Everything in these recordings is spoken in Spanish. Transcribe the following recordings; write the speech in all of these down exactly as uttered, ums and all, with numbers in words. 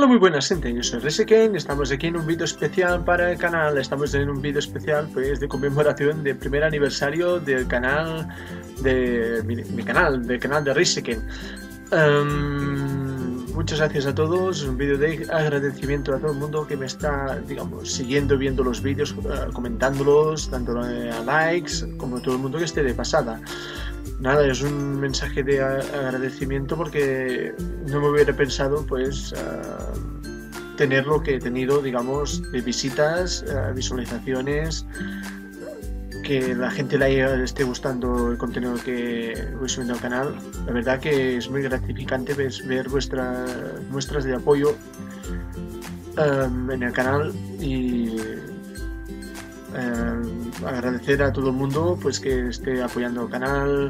Hola, muy buenas gente, yo soy Reseken, estamos aquí en un vídeo especial para el canal. Estamos en un vídeo especial pues de conmemoración del primer aniversario del canal de mi, mi canal, del canal de Reseken. Um, muchas gracias a todos, un vídeo de agradecimiento a todo el mundo que me está, digamos, siguiendo, viendo los vídeos, uh, comentándolos, dándole a likes, como todo el mundo que esté de pasada. Nada, es un mensaje de agradecimiento porque no me hubiera pensado pues uh, tener lo que he tenido, digamos, de visitas, uh, visualizaciones, que la gente le esté gustando el contenido que voy subiendo al canal. La verdad que es muy gratificante ver vuestras muestras de apoyo um, en el canal y Uh, agradecer a todo el mundo pues que esté apoyando el canal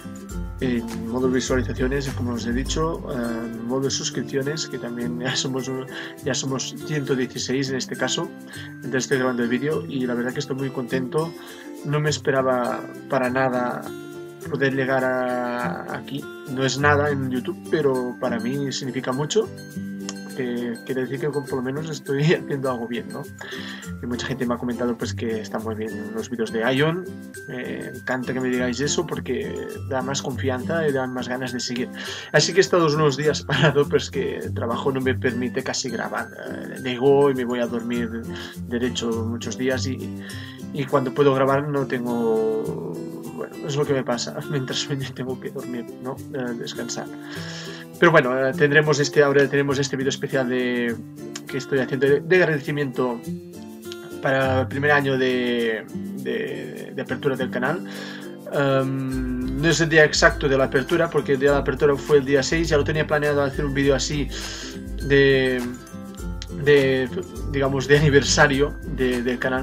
en modo de visualizaciones, como os he dicho, uh, en modo de suscripciones, que también ya somos ya somos ciento dieciséis en este caso, mientras estoy grabando el vídeo, y la verdad que estoy muy contento. No me esperaba para nada poder llegar a aquí. No es nada en YouTube, pero para mí significa mucho. Que quiere decir que por lo menos estoy haciendo algo bien, ¿no? Y mucha gente me ha comentado pues que están muy bien los vídeos de Ion. Me encanta que me digáis eso porque da más confianza y da más ganas de seguir. Así que he estado unos días parado, pues que el trabajo no me permite casi grabar. Llego y me voy a dormir derecho muchos días y, y cuando puedo grabar no tengo... Bueno, es lo que me pasa. Mientras sueño tengo que dormir, ¿no? Descansar. Pero bueno, tendremos este, ahora tenemos este vídeo especial de, que estoy haciendo de, de agradecimiento para el primer año de, de, de apertura del canal. Um, no es el día exacto de la apertura, porque el día de la apertura fue el día seis. Ya lo tenía planeado hacer un vídeo así de, de, digamos, de aniversario de, del canal.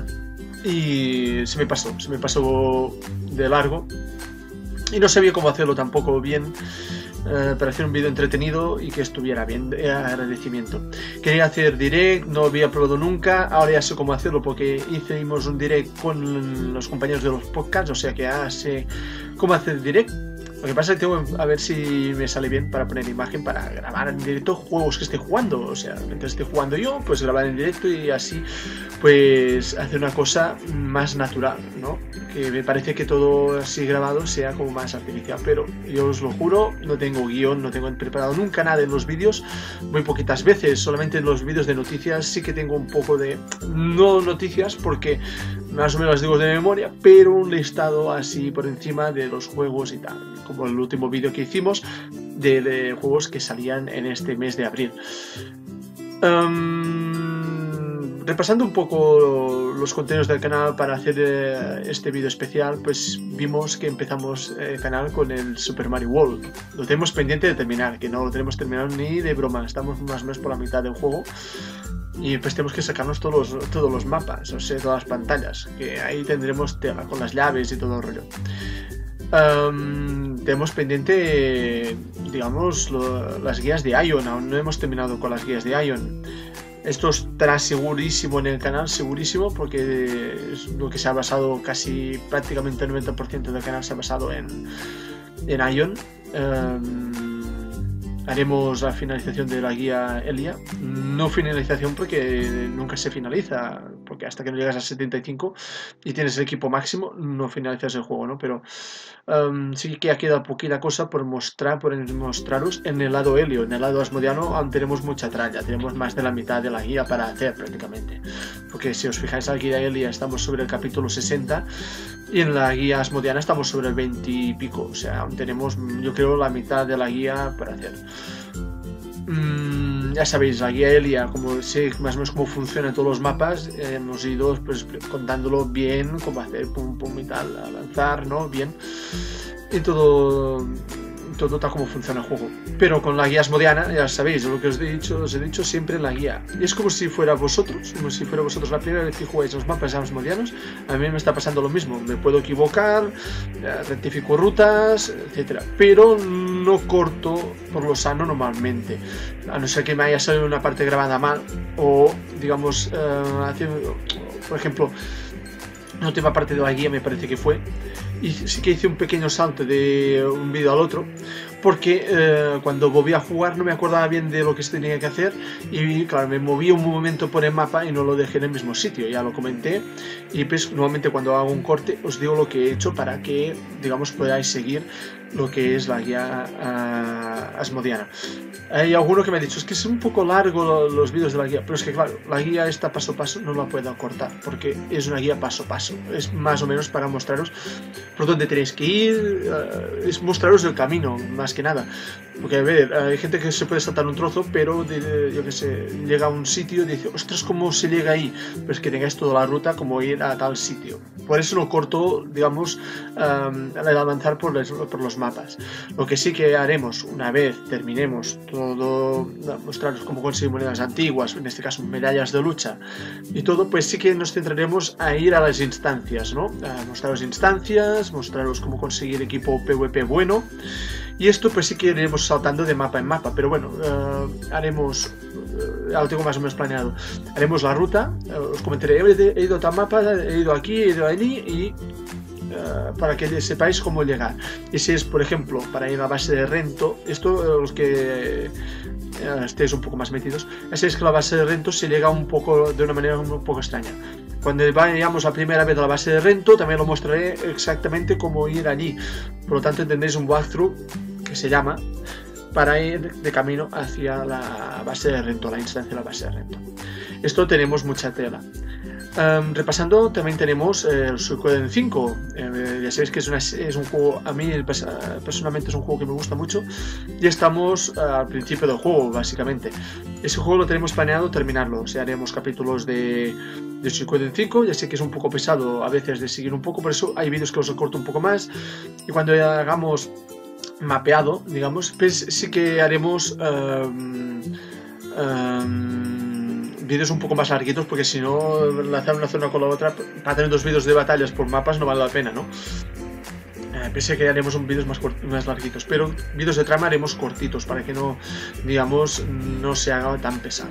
Y se me pasó, se me pasó de largo. Y no sabía cómo hacerlo tampoco bien. Uh, para hacer un vídeo entretenido y que estuviera bien, de agradecimiento. Quería hacer direct, no había probado nunca, ahora ya sé cómo hacerlo porque hicimos un direct con los compañeros de los podcasts, o sea que ya sé cómo hacer direct. Lo que pasa es que tengo a ver si me sale bien para poner imagen, para grabar en directo juegos que esté jugando. O sea, mientras esté jugando yo, pues grabar en directo y así, pues hacer una cosa más natural, ¿no? Que me parece que todo así grabado sea como más artificial, pero yo os lo juro, no tengo guión, no tengo preparado nunca nada en los vídeos, muy poquitas veces, solamente en los vídeos de noticias sí que tengo un poco de... no noticias porque más o menos las digo de memoria, pero un listado así por encima de los juegos y tal, como el último vídeo que hicimos de, de juegos que salían en este mes de abril. Um, repasando un poco los contenidos del canal para hacer eh, este vídeo especial, pues vimos que empezamos el canal con el Super Mario World. Lo tenemos pendiente de terminar, que no lo tenemos terminado ni de broma, estamos más o menos por la mitad del juego. Y pues tenemos que sacarnos todos los, todos los mapas, o sea, todas las pantallas, que ahí tendremos tela con las llaves y todo el rollo. Um, tenemos pendiente, digamos, lo, las guías de Ion. Aún no hemos terminado con las guías de Ion. Esto estará segurísimo en el canal, segurísimo, porque es lo que se ha basado, casi prácticamente el noventa por ciento del canal se ha basado en, en Ion. Um, Haremos la finalización de la guía Elia. No finalización porque nunca se finaliza, porque hasta que no llegas a setenta y cinco y tienes el equipo máximo, no finalizas el juego, ¿no? Pero um, sí que ha quedado poquita cosa por mostrar, por mostraros en el lado Helio. En el lado Asmodiano aún tenemos mucha tralla, tenemos más de la mitad de la guía para hacer prácticamente. Porque si os fijáis, en la guía Elia estamos sobre el capítulo sesenta y en la guía Asmodiana estamos sobre el veinte y pico. O sea, aún tenemos, yo creo, la mitad de la guía para hacer. Mm, ya sabéis, la guía Elia, como sé más o menos cómo funcionan todos los mapas, eh, hemos ido pues contándolo bien, cómo hacer pum pum y tal, avanzar, ¿no? Bien. Y todo, todo tal como funciona el juego. Pero con la guía Asmodiana, ya sabéis, lo que os he dicho, os he dicho siempre en la guía. Y es como si fuera vosotros, como si fuera vosotros la primera vez que jugáis los mapas asmodianos. A mí me está pasando lo mismo, me puedo equivocar, rectifico rutas, etcétera. Pero no corto por lo sano normalmente. A no ser que me haya salido una parte grabada mal, o digamos, uh, haciendo, por ejemplo, la última parte de la guía me parece que fue y sí que hice un pequeño salto de un vídeo al otro, porque eh, cuando volví a jugar no me acordaba bien de lo que se tenía que hacer y claro, me moví un momento por el mapa y no lo dejé en el mismo sitio, ya lo comenté. Y pues nuevamente cuando hago un corte os digo lo que he hecho para que, digamos, podáis seguir lo que es la guía uh, asmodiana. Hay alguno que me ha dicho, es que es un poco largo los vídeos de la guía, pero es que claro, la guía esta paso a paso no la puedo cortar, porque es una guía paso a paso, es más o menos para mostraros por dónde tenéis que ir, uh, es mostraros el camino, más que nada, porque a ver, hay gente que se puede saltar un trozo, pero de, de, yo que sé, llega a un sitio y dice, ostras, ¿cómo se llega ahí? Pues que tengáis toda la ruta como ir a tal sitio, por eso lo corto, digamos, um, al avanzar por los, por los mapas. Lo que sí que haremos una vez terminemos todo, mostraros cómo conseguir monedas antiguas, en este caso medallas de lucha y todo, pues sí que nos centraremos a ir a las instancias, ¿no? A mostraros instancias, mostraros cómo conseguir equipo PvP bueno, y esto pues sí que iremos saltando de mapa en mapa, pero bueno, uh, haremos, uh, ya lo tengo más o menos planeado, haremos la ruta, uh, os comentaré, he, he ido a tal mapa, he ido aquí, he ido allí y Uh, para que sepáis cómo llegar. Y si es, por ejemplo, para ir a la base de Rento, esto, uh, los que uh, estéis un poco más metidos, ya sabéis que la base de Rento se llega un poco de una manera un poco extraña. Cuando vayamos la primera vez a la base de Rento, también lo mostraré exactamente cómo ir allí. Por lo tanto, tendréis un walkthrough que se llama para ir de camino hacia la base de Rento, la instancia de la base de Rento. Esto tenemos mucha tela. Um, repasando, también tenemos eh, el Suikoden cinco. Eh, ya sabéis que es, una, es un juego, a mí personalmente es un juego que me gusta mucho. Y estamos uh, al principio del juego, básicamente. Ese juego lo tenemos planeado terminarlo. O sea, haremos capítulos de, de Suikoden cinco. Ya sé que es un poco pesado a veces de seguir un poco, por eso hay vídeos que os corto un poco más. Y cuando hagamos mapeado, digamos, pues sí que haremos Um, um, vídeos un poco más larguitos, porque si no, enlazar una zona con la otra, para tener dos vídeos de batallas por mapas no vale la pena, ¿no? Eh, pensé que haremos un vídeos más, más larguitos, pero vídeos de trama haremos cortitos, para que no, digamos, no se haga tan pesado.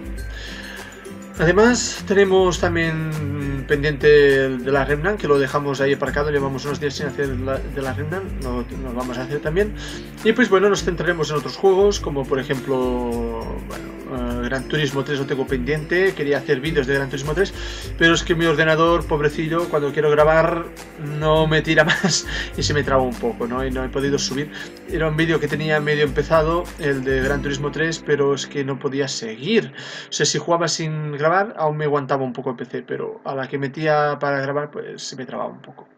Además, tenemos también pendiente de la Remnant, que lo dejamos ahí aparcado, llevamos unos días sin hacer la, de la Remnant, lo, lo vamos a hacer también. Y pues bueno, nos centraremos en otros juegos, como por ejemplo, bueno, uh, Gran Turismo tres lo tengo pendiente, quería hacer vídeos de Gran Turismo tres, pero es que mi ordenador, pobrecillo, cuando quiero grabar no me tira más y se me traba un poco, ¿no? Y no he podido subir. Era un vídeo que tenía medio empezado, el de Gran Turismo tres, pero es que no podía seguir. O sea, si jugaba sin grabar, aún me aguantaba un poco el P C, pero a la que metía para grabar, pues se me trababa un poco.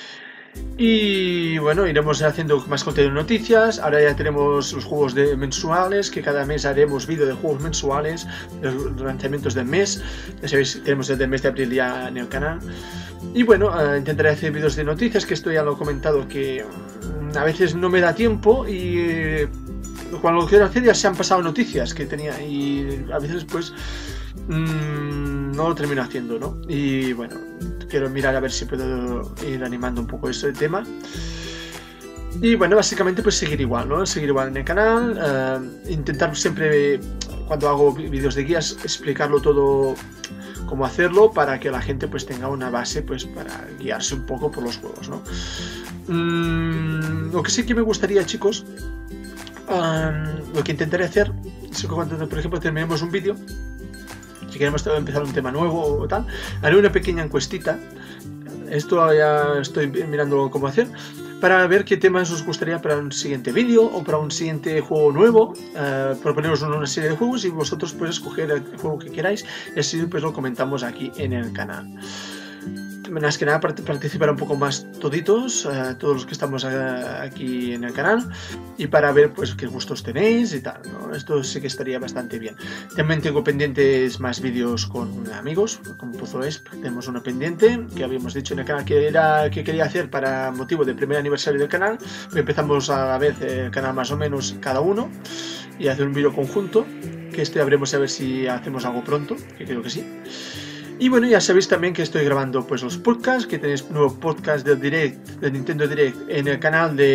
Y bueno, iremos haciendo más contenido de noticias. Ahora ya tenemos los juegos de mensuales, que cada mes haremos vídeo de juegos mensuales, los lanzamientos del mes. Ya sabéis, tenemos el del mes de abril ya en el canal. Y bueno, uh, intentaré hacer vídeos de noticias, que esto ya lo he comentado, que um, a veces no me da tiempo y eh, cuando lo quiero hacer ya se han pasado noticias que tenía y a veces pues mmm, no lo termino haciendo, ¿no? Y bueno, quiero mirar a ver si puedo ir animando un poco ese tema. Y bueno, básicamente pues seguir igual, ¿no? Seguir igual en el canal, uh, intentar siempre, cuando hago vídeos de guías, explicarlo todo, cómo hacerlo, para que la gente pues tenga una base pues para guiarse un poco por los juegos, ¿no? Mm, lo que sí que me gustaría, chicos, um, lo que intentaré hacer es que cuando, por ejemplo, terminemos un vídeo, si queremos empezar un tema nuevo o tal, haré una pequeña encuestita. Esto ya estoy mirando cómo hacer, para ver qué temas os gustaría para un siguiente vídeo o para un siguiente juego nuevo. Uh, proponeros una serie de juegos y vosotros pues escoger el juego que queráis y así pues lo comentamos aquí en el canal. Más que nada participar un poco más toditos, uh, todos los que estamos uh, aquí en el canal, y para ver pues qué gustos tenéis y tal, ¿no? Esto sí que estaría bastante bien. También tengo pendientes más vídeos con amigos, con PuzoEsp. Tenemos uno pendiente que habíamos dicho en el canal que era que quería hacer para motivo del primer aniversario del canal. Empezamos a la vez el canal más o menos cada uno y hacer un vídeo conjunto, que este habremos a ver si hacemos algo pronto, que creo que sí. Y bueno, ya sabéis también que estoy grabando pues los podcasts, que tenéis nuevo podcast del Direct, del Nintendo Direct, en el canal de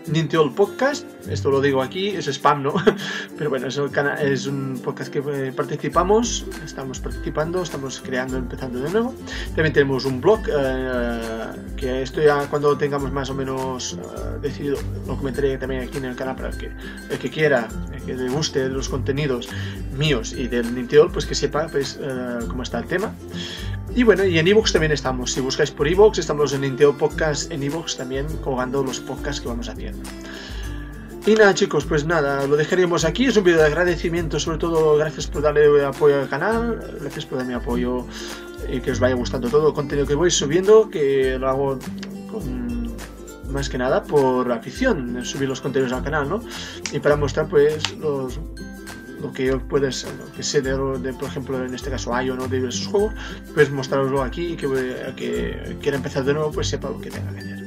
Ninteol Podcast, esto lo digo aquí, es spam, ¿no? Pero bueno, es, el canal, es un podcast que eh, participamos, estamos participando, estamos creando, empezando de nuevo. También tenemos un blog, eh, que esto ya cuando tengamos más o menos eh, decidido, lo comentaré también aquí en el canal para que el que quiera, el que le guste de los contenidos míos y del Ninteol, pues que sepa pues, eh, cómo está el tema. Y bueno, y en iVoox también estamos. Si buscáis por iVoox, estamos en Ninteol Podcast en iVoox también colgando los podcasts que vamos haciendo. Y nada, chicos, pues nada, lo dejaremos aquí. Es un vídeo de agradecimiento, sobre todo gracias por darle apoyo al canal, gracias por darme apoyo y que os vaya gustando todo el contenido que voy subiendo, que lo hago con, más que nada por afición, subir los contenidos al canal, ¿no? Y para mostrar pues los... lo que yo puedes, lo que sé de, de, por ejemplo, en este caso Ion o de diversos juegos, pues mostraroslo aquí y que, que quiera empezar de nuevo, pues sepa lo que tenga que hacer.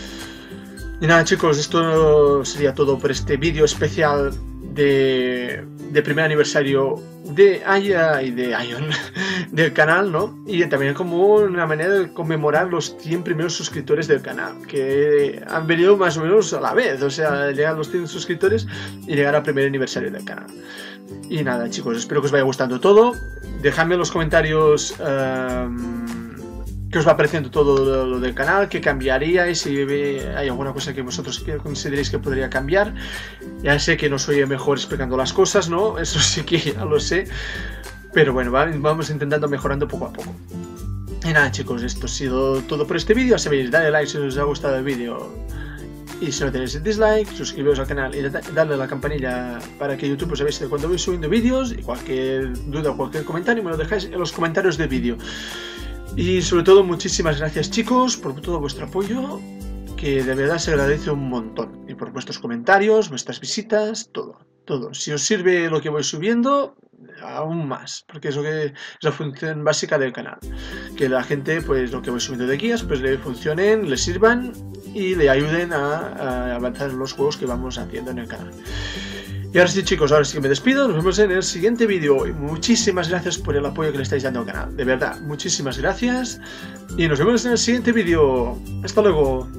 Y nada, chicos, esto sería todo por este vídeo especial de, de primer aniversario de Aya y de Ion del canal, ¿no? Y también como una manera de conmemorar los cien primeros suscriptores del canal, que han venido más o menos a la vez, o sea, llegar a los cien suscriptores y llegar al primer aniversario del canal. Y nada, chicos, espero que os vaya gustando todo. Dejadme en los comentarios um, qué os va pareciendo todo lo, lo del canal, qué cambiaría y si hay alguna cosa que vosotros consideréis que podría cambiar. Ya sé que no soy el mejor explicando las cosas, ¿no? Eso sí que ya lo sé. Pero bueno, vamos intentando mejorando poco a poco. Y nada, chicos, esto ha sido todo por este vídeo. Ya sabéis, dale like si os ha gustado el vídeo. Y si no tenéis dislike, suscribiros al canal y darle a la campanilla para que YouTube os avise de cuando voy subiendo vídeos. Y cualquier duda o cualquier comentario me lo dejáis en los comentarios del vídeo. Y sobre todo, muchísimas gracias, chicos, por todo vuestro apoyo, que de verdad se agradece un montón. Y por vuestros comentarios, vuestras visitas, todo, todo. Si os sirve lo que voy subiendo, aún más, porque es lo que es la función básica del canal, que la gente, pues lo que voy subiendo de guías, pues le funcionen, le sirvan y le ayuden a, a avanzar en los juegos que vamos haciendo en el canal. Y ahora sí, chicos, ahora sí que me despido, nos vemos en el siguiente vídeo y muchísimas gracias por el apoyo que le estáis dando al canal, de verdad, muchísimas gracias y nos vemos en el siguiente vídeo. Hasta luego.